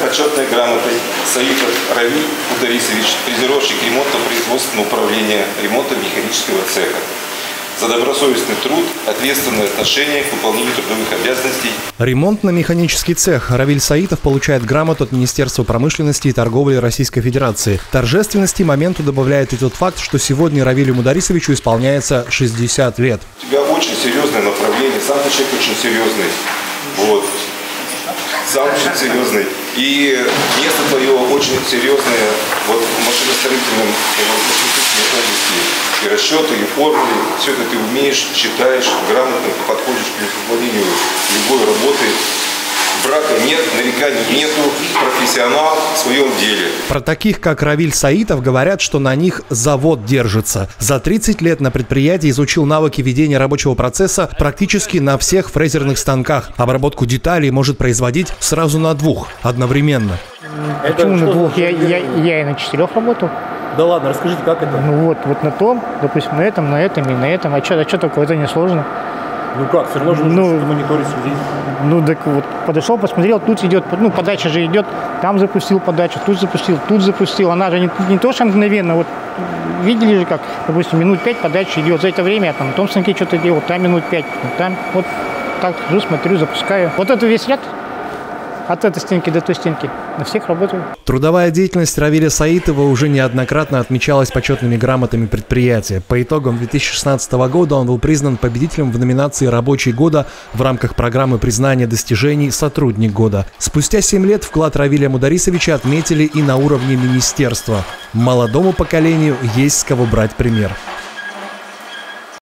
почетной грамотой Саитов Равиль Мударисович, фрезеровщик ремонтно-производственного управления ремонтно-механического цеха. За добросовестный труд, ответственное отношение к выполнению трудовых обязанностей. Ремонтно-механический цех Равиль Саитов получает грамоту от Министерства промышленности и торговли Российской Федерации. Торжественности моменту добавляет и тот факт, что сегодня Равилю Мударисовичу исполняется 60 лет. У тебя очень серьезное направление, сам ты человек очень серьезный. Вот. Сам очень серьезный. И место твое очень серьезное вот, в машиностроительном области. И расчеты, и формулы, все это ты умеешь, считаешь, грамотно подходишь к выполнению любой работы. Брака нет, нареканий нету, профессионал в своем деле. Про таких, как Равиль Саитов, говорят, что на них завод держится. За 30 лет на предприятии изучил навыки ведения рабочего процесса практически на всех фрезерных станках. Обработку деталей может производить сразу на 2 одновременно. Почему на 2? Я и на 4 работал. Да ладно, расскажите, как это? Ну вот на том, допустим, на этом и на этом. А что такое? Это не сложно. Ну как, все равно же нужно мониторить, следить. Ну так вот, подошел, посмотрел, тут идет, ну подача же идет, там запустил подачу, тут запустил. Она же не то, что мгновенно, вот видели же как, допустим, минут 5 подача идет. За это время я там на том станке что-то делал, там минут 5, там вот так сижу, смотрю, запускаю. Вот это весь ряд. От этой стенки до той стенки. На всех работаю. Трудовая деятельность Равиля Саитова уже неоднократно отмечалась почетными грамотами предприятия. По итогам 2016 года он был признан победителем в номинации «Рабочий года» в рамках программы признания достижений «Сотрудник года». Спустя 7 лет вклад Равиля Мударисовича отметили и на уровне министерства. Молодому поколению есть с кого брать пример.